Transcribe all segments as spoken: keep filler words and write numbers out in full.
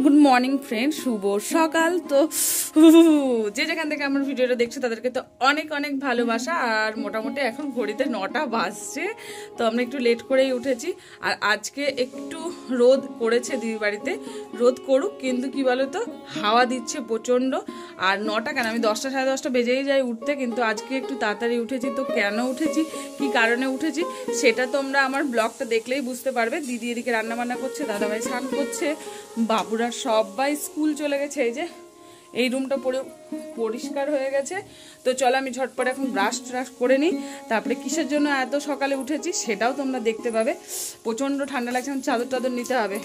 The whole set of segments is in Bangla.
গুড মর্নিং ফ্রেন্ড, শুভ সকাল। তো যে যেখান থেকে আমার ভিডিওটা দেখছে তাদেরকে তো অনেক অনেক ভালোবাসা। আর মোটামুটি এখন ঘড়িতে নটা বাজছে, তো আমরা একটু লেট করেই উঠেছি। আর আজকে একটু রোদ পড়েছে দিদির বাড়িতে, রোদ করুক কিন্তু কি বলো তো, হাওয়া দিচ্ছে প্রচণ্ড। আর নটা কেন, আমি দশটা সাড়ে দশটা বেজেই যাই উঠতে, কিন্তু আজকে একটু তাড়াতাড়ি উঠেছি। তো কেন উঠেছি, কি কারণে উঠেছি, সেটা তোমরা আমার ব্লগটা দেখলেই বুঝতে পারবে। দিদি এদিকে রান্নাবান্না করছে, দাদাভাই স্নান করছে, বাবুরা সবাই স্কুল চলে গেছে। এই যে এই রুমটা পরে পরিষ্কার হয়ে গেছে। তো চলো আমি ঝটপট এখন ব্রাশ ট্রাশ করে নিই, তারপরে কিসের জন্য এত সকালে উঠেছি সেটাও তোমরা দেখতে পাবে। প্রচণ্ড ঠান্ডা লাগছে, চাদর টাদর নিতে হবে।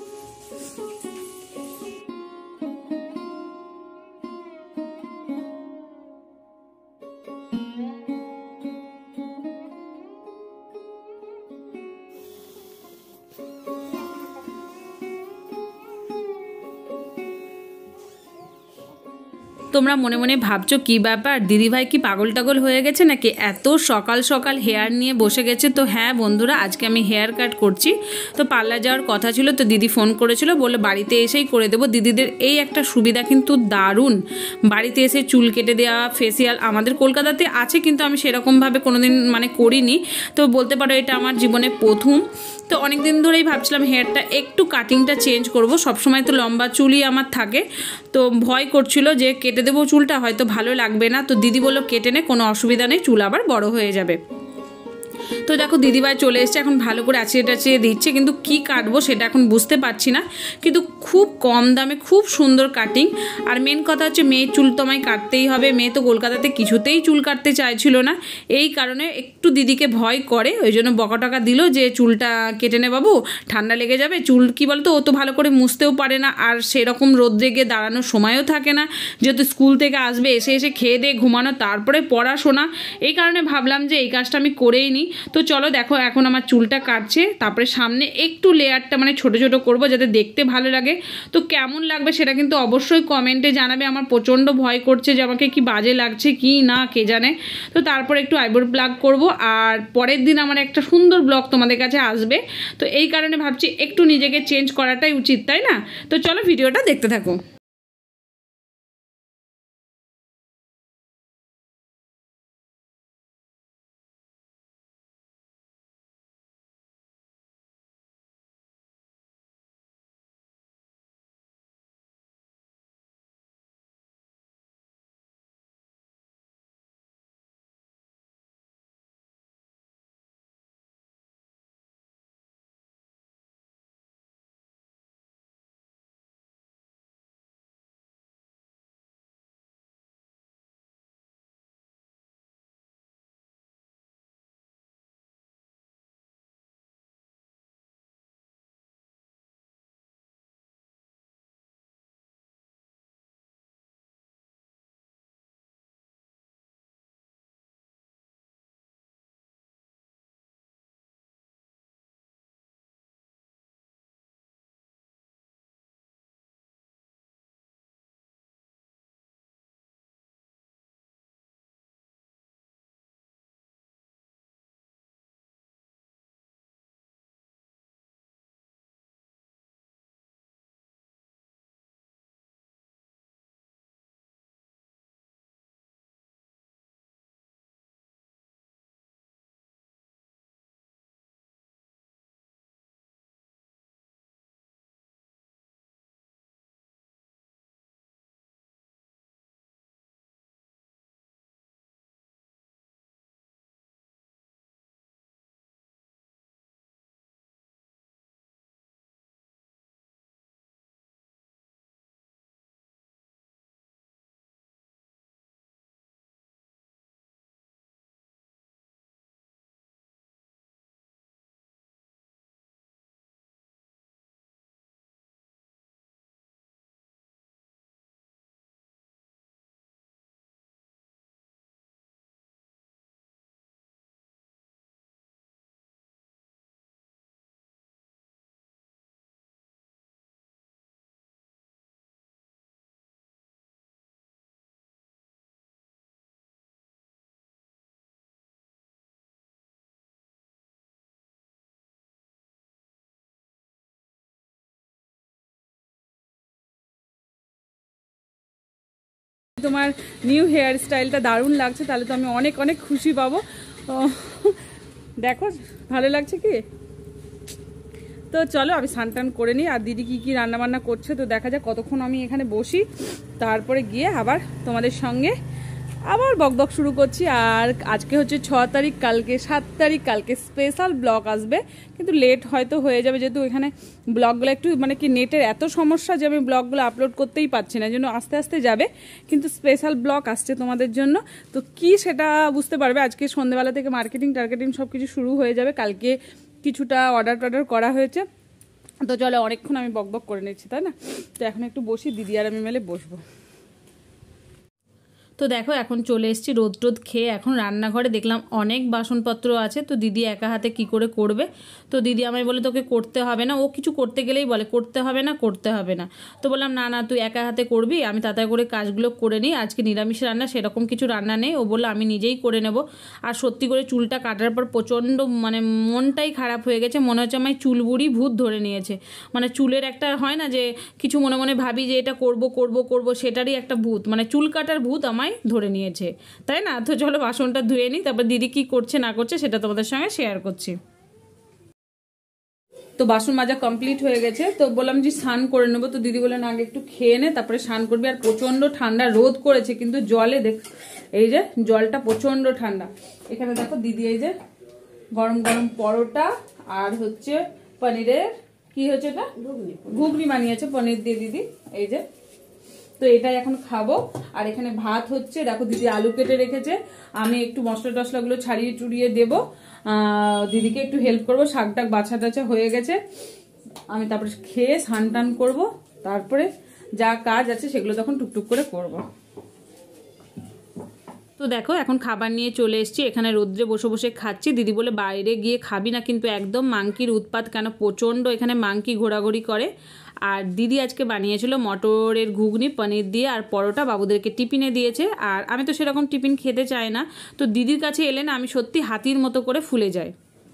তোমরা মনে মনে ভাবছো কি ব্যাপার, দিদিভাই কি পাগল টাগল হয়ে গেছে নাকি, এত সকাল সকাল হেয়ার নিয়ে বসে গেছে। তো হ্যাঁ বন্ধুরা, আজকে আমি হেয়ার কাট করছি। তো পার্লার যাওয়ার কথা ছিল, তো দিদি ফোন করেছিল, বলে বাড়িতে এসেই করে দেবো। দিদিদের এই একটা সুবিধা কিন্তু দারুণ, বাড়িতে এসে চুল কেটে দেওয়া, ফেসিয়াল। আমাদের কলকাতাতে আছে কিন্তু আমি সেরকমভাবে কোনোদিন মানে করিনি। তো বলতে পারো এটা আমার জীবনে প্রথম। তো অনেক দিন ধরেই ভাবছিলাম হেয়ারটা একটু কাটিংটা চেঞ্জ করব। সবসময় তো লম্বা চুলই আমার থাকে, তো ভয় করছিল যে কেটে দেবো চুলটা, হয়তো ভালো লাগবে না। তো দিদি বললো কেটে নে, কোনো অসুবিধা নেই, চুল আবার বড় হয়ে যাবে। তো দেখো দিদিভাই চলে এসছে, এখন ভালো করে আছিয়ে টাচিয়ে দিচ্ছে, কিন্তু কি কাটবো সেটা এখন বুঝতে পারছি না। কিন্তু খুব কম দামে খুব সুন্দর কাটিং। আর মেন কথা হচ্ছে মেয়ের চুল তো আমায় কাটতেই হবে। মেয়ে তো কলকাতাতে কিছুতেই চুল কাটতে চাইছিল না, এই কারণে একটু দিদিকে ভয় করে, ওই জন্য বকা টকা দিল যে চুলটা কেটে নে বাবু, ঠান্ডা লেগে যাবে। চুল কি বলতো, ও তো ভালো করে মুছতেও পারে না, আর সেরকম রোদ্রে গিয়ে দাঁড়ানোর সময়ও থাকে না, যেহেতু স্কুল থেকে আসবে, এসে এসে খেয়ে দিয়ে ঘুমানো, তারপরে পড়াশোনা। এই কারণে ভাবলাম যে এই কাজটা আমি করেই নিই। তো চলো দেখো এখন আমার চুলটা কাটছে, তারপরে সামনে একটু লেয়ারটা মানে ছোট ছোট করব যাতে দেখতে ভালো লাগে। তো কেমন লাগবে সেটা কিন্তু অবশ্যই কমেন্টে জানাবে। আমার প্রচণ্ড ভয় করছে যে আমাকে কি বাজে লাগছে কি না কে জানে। তো তারপর একটু আইব্রো প্লাগ করব, আর পরের দিন আমার একটা সুন্দর ব্লগ তোমাদের কাছে আসবে। তো এই কারণে ভাবছি একটু নিজেকে চেঞ্জ করাটাই উচিত, তাই না? তো চলো ভিডিওটা দেখতে থাকো। তোমার নিউ হেয়ার স্টাইলটা দারুণ লাগছে, তাহলে তো আমি অনেক অনেক খুশি পাবো। দেখো ভালো লাগছে কি? তো চলো আমি স্নান টান করে নিই, আর দিদি কি কি রান্না বান্না করছে তো দেখা যাক। কতক্ষণ আমি এখানে বসি, তারপরে গিয়ে আবার তোমাদের সঙ্গে আবার বকবক শুরু করছি। আর আজকে হচ্ছে ছ তারিখ, কালকে সাত তারিখ, কালকে স্পেশাল ব্লগ আসবে, কিন্তু লেট হয়তো হয়ে যাবে, যেহেতু এখানে ব্লগগুলো একটু মানে কি নেটের এত সমস্যা যে আমি ব্লগগুলো আপলোড করতেই পারছি না, জন্য আস্তে আস্তে যাবে। কিন্তু স্পেশাল ব্লগ আসছে তোমাদের জন্য, তো কি সেটা বুঝতে পারবে। আজকে সন্ধ্যেবেলা থেকে মার্কেটিং টার্গেটিং সব কিছু শুরু হয়ে যাবে। কালকে কিছুটা অর্ডার টর্ডার করা হয়েছে, তো চলো অনেকক্ষণ আমি বকবক করে নিচ্ছি, তাই না? তো এখন একটু বসি, দিদি আর আমি মেলে বসবো। তো দেখো এখন চলে এসেছি রোদ টোদ খেয়ে, এখন রান্নাঘরে দেখলাম অনেক বাসনপত্র আছে, তো দিদি একা হাতে কি করে করবে। তো দিদি আমায় বলে তোকে করতে হবে না, ও কিছু করতে গেলেই বলে করতে হবে না করতে হবে না। তো বললাম না না তুই একা হাতে করবি, আমি তাড়াতাড়ি করে কাজগুলো করে নিই। আজকে নিরামিষ রান্না, সেরকম কিছু রান্না নেই। ও বললো আমি নিজেই করে নেব। আর সত্যি করে চুলটা কাটার পর প্রচণ্ড মানে মনটাই খারাপ হয়ে গেছে, মনে হচ্ছে আমায় চুল বুড়ি ভূত ধরে নিয়েছে। মানে চুলের একটা হয় না যে কিছু মনে মনে ভাবি যে এটা করব করব করব, সেটারই একটা ভূত, মানে চুল কাটার ভূত আমায় ধরে নিয়েছে, তাই না? তো চলো বাসনটা ধুয়ে নিই, তারপর দিদি কি করছে না করছে সেটা তোমাদের সঙ্গে শেয়ার করছি। তো বাসন মাজা কমপ্লিট হয়ে গেছে, তো বললাম যে স্নান করে নেবো, তো দিদি বললেন আগে একটু খেয়ে নে তারপরে স্নান করবি। আর প্রচন্ড ঠান্ডা রোদ করেছে, কিন্তু জলে দেখ এই যে জলটা প্রচন্ড ঠান্ডা। এখানে দেখো দিদি এই যে গরম গরম পরোটা আর হচ্ছে পনিরের কি হচ্ছে এটা ঘুগনি বানিয়েছে পনির দিয়ে দিদি, এই যে। তো এটাই এখন খাবো। আর এখানে ভাত হচ্ছে, দেখো দিদি আলু কেটে রেখেছে, আমি একটু মশলা টসলাগুলো ছাড়িয়ে টুড়িয়ে দেবো, দিদিকে একটু হেল্প করবো। শাক টাক বাছা টাছা হয়ে গেছে, আমি তারপরে খেয়ে স্নান টান করবো, তারপরে যা কাজ আছে সেগুলো তখন টুকটুক করে করবো। তো দেখো এখন খাবার নিয়ে চলে এসেছি, এখানে রোদ্রে বসে বসে খাচ্ছি। দিদি বলে বাইরে গিয়ে খাবি না, কিন্তু একদম মাংকির উৎপাত, কেন প্রচণ্ড এখানে মাংকি ঘোরাঘুরি করে। আর দিদি আজকে বানিয়েছিল মটরের ঘুগনি পনির দিয়ে আর পরোটা, বাবুদেরকে টিফিনে দিয়েছে। আর আমি তো সেরকম টিফিন খেতে চাই না, তো দিদির কাছে এলে না আমি সত্যি হাতির মতো করে ফুলে যাই।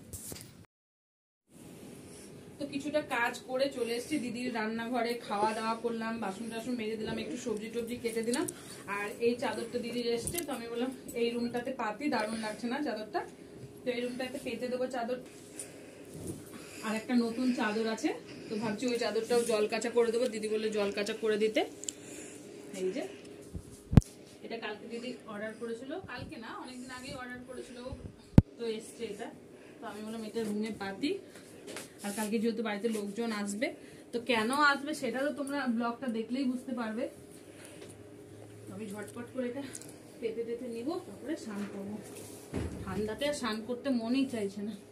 তো কিছুটা কাজ করে চলে এসেছি দিদির রান্নাঘরে, খাওয়া দাওয়া করলাম, বাসন টাসন মেজে দিলাম, একটু সবজি টবজি কেটে দিলাম। আর এই চাদরটা দিদির এসছে, তো আমি বললাম এই রুমটাতে পাতি, দারুণ লাগছে না চাদরটা, তো এই রুমটাতে পেতে দেবো চাদর। আর একটা নতুন চাদর আছে, তো ভাবছি ওই চাদরটাও জল কাঁচা করে দেবো। দিদি বললে জল কাঁচা করে দিতে। এই যে এটা কালকে দিদি অর্ডার করেছিল, কালকে না অনেকদিন আগেই অর্ডার করেছিল, তো এসছে এটা। তো আমি বললাম এটা রুমে পাতি। আর কালকে যেহেতু বাড়িতে লোকজন আসবে, তো কেন আসবে সেটা তো তোমরা ব্লগটা দেখলেই বুঝতে পারবে। আমি ঝটপট করে এটা পেতে পেতে নিব, তারপরে স্নান করবো। ঠান্ডাতে আর স্নান করতে মনই চাইছে না।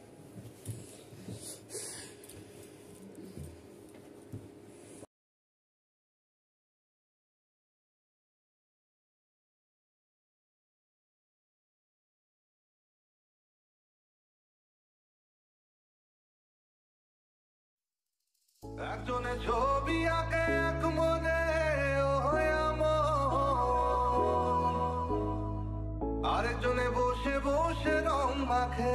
একজনে ছবি আঁকে এক মনে আরেকজনে বসে বসে রং মাখে।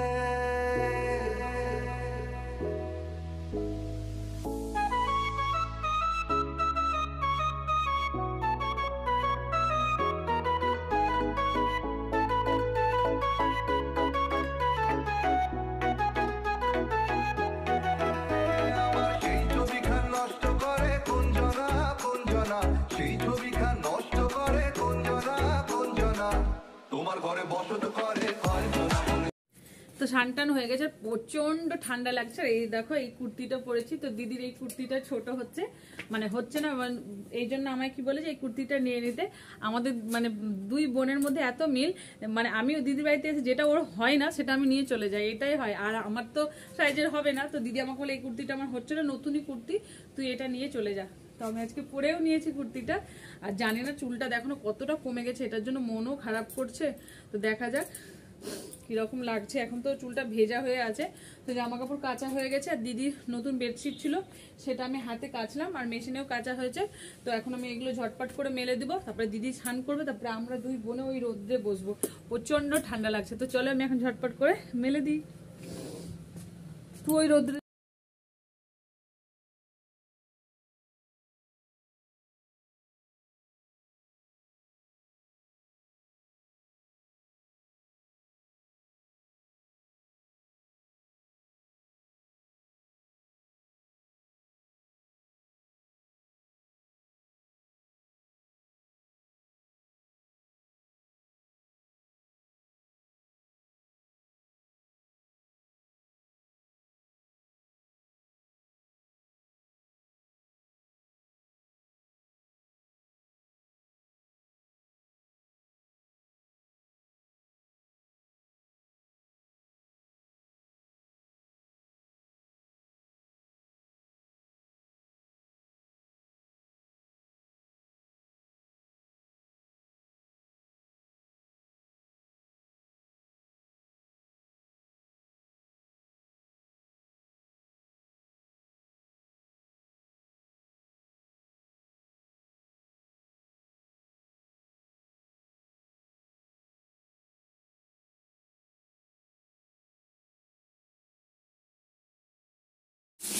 তো স্নান হয়ে গেছে, প্রচন্ড ঠান্ডা লাগছে। আর এই দেখো এই কুর্তিটা পরেছি, তো দিদির এই কুর্তিটা ছোট হচ্ছে, মানে হচ্ছে না, এই জন্য আমায় কি বলেছে এই কুর্তিটা নিয়ে নিতে। আমাদের মানে দুই বোনের মধ্যে এত মিল, মানে আমিও দিদির বাড়িতে এসে যেটা ওর হয় না সেটা আমি নিয়ে চলে যাই, এটাই হয়। আর আমার তো সাইজের হবে না, তো দিদি আমাকে বলে এই কুর্তিটা আমার হচ্ছে না, নতুনই কুর্তি, তুই এটা নিয়ে চলে যা। তো আমি আজকে পরেও নিয়েছি কুর্তিটা। আর জানি না চুলটা দেখো কতটা কমে গেছে, এটার জন্য মনও খারাপ করছে। তো দেখা যাক কিরকম লাগছে। এখন তো চুলটা ভেজা হয়ে আছে, তো জামা কাপড় কাঁচা হয়ে গেছে। আর দিদির নতুন বেডশিট ছিল, সেটা আমি হাতে কাচলাম, আর মেশিনেও কাঁচা হয়েছে। তো এখন আমি এগুলো ঝটপট করে মেলে দিব, তারপরে দিদি স্নান করবে, তারপরে আমরা দুই বোনে ওই রোদ্রে বসবো। প্রচন্ড ঠান্ডা লাগছে, তো চলো আমি এখন ঝটপট করে মেলে দিই। তো ওই রোদ্রে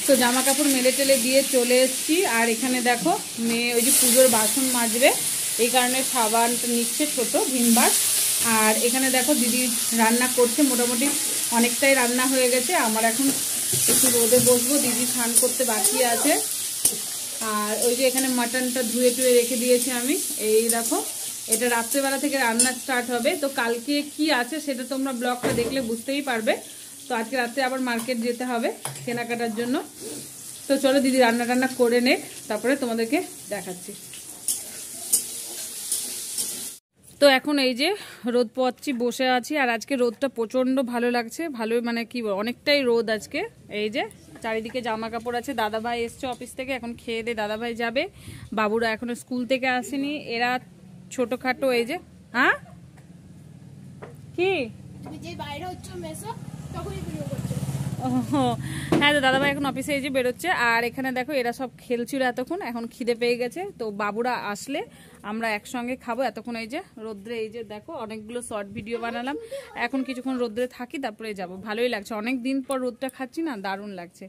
তো জামা কাপড় মেলে টেলে দিয়ে চলে এসেছি। আর এখানে দেখো মেয়ে ওই যে পুজোর বাসন মাজবে, এই কারণে সাবানটা নিচ্ছে ছোটো ভিমবার। আর এখানে দেখো দিদি রান্না করছে, মোটামুটি অনেকটাই রান্না হয়ে গেছে। আমার এখন একটু রোদে বসবো, দিদি স্নান করতে বাকি আছে। আর ওই যে এখানে মাটনটা ধুয়ে টুয়ে রেখে দিয়েছি আমি। এই দেখো এটা রাত্রেবেলা থেকে রান্না স্টার্ট হবে। তো কালকে কি আছে সেটা তোমরা ব্লগটা দেখলে বুঝতেই পারবে। তো আজকে রাত্রে আবার মার্কেট যেতে হবে কেনাকাটার জন্য। তো চলো দিদি রান্না টান্না করে নে, তারপরে তোমাদেরকে দেখাচ্ছি। তো এখন এই যে রোদ পোয়াচ্ছি, বসে আছি। আর আজকে রোদটা প্রচণ্ড ভালো লাগছে, ভালোই মানে কি অনেকটাই রোদ আজকে। এই যে চারিদিকে জামা কাপড় আছে। দাদাভাই এসছে অফিস থেকে, এখন খেয়ে দিয়ে দাদাভাই যাবে। বাবুরা এখনো স্কুল থেকে আসেনি, এরা ছোটখাটো। এই যে হ্যাঁ কি হ্যাঁ, তো দাদাভাই এখন অফিসে এই যে বেরোচ্ছে। আর এখানে দেখো এরা সব খেলছিল এতক্ষণ, এখন খিদে পেয়ে গেছে। তো বাবুরা আসলে আমরা একসঙ্গে খাবো। এতক্ষণ এই যে রোদ্রে, এই যে দেখো অনেকগুলো শর্ট ভিডিও বানালাম। এখন কিছুক্ষণ রোদ্রে থাকি, তারপরে যাব। ভালোই লাগছে, অনেক দিন পর রোদটা খাচ্ছি না, দারুণ লাগছে।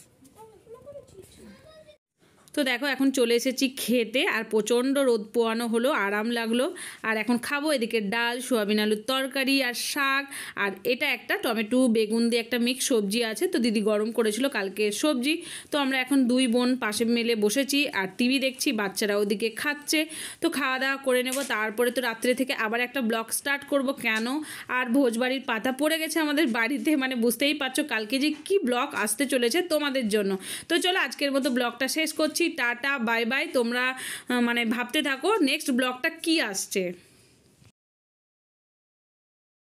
তো দেখো এখন চলে এসেছি খেতে। আর প্রচণ্ড রোদ পোয়ানো হলো, আরাম লাগলো। আর এখন খাবো এদিকে ডাল, সোয়াবিন আলুর তরকারি আর শাক। আর এটা একটা টমেটো বেগুন দিয়ে একটা মিক্স সবজি আছে। তো দিদি গরম করেছিল কালকে সবজি। তো আমরা এখন দুই বোন পাশে মেলে বসেছি আর টিভি দেখছি, বাচ্চারা ওদিকে খাচ্ছে। তো খাওয়া দাওয়া করে নেব, তারপরে তো রাত্রে থেকে আবার একটা ব্লগ স্টার্ট করব। কেন আর ভোজবাড়ির পাতা পড়ে গেছে আমাদের বাড়িতে, মানে বুঝতেই পারছো কালকে যে কি ব্লগ আসতে চলেছে তোমাদের জন্য। তো চলো আজকের মতো ব্লগটা শেষ করছি। Tata bye bye. তোমরা মানে ভাবতে থাকো নেক্সট ব্লগটা কি আসছে।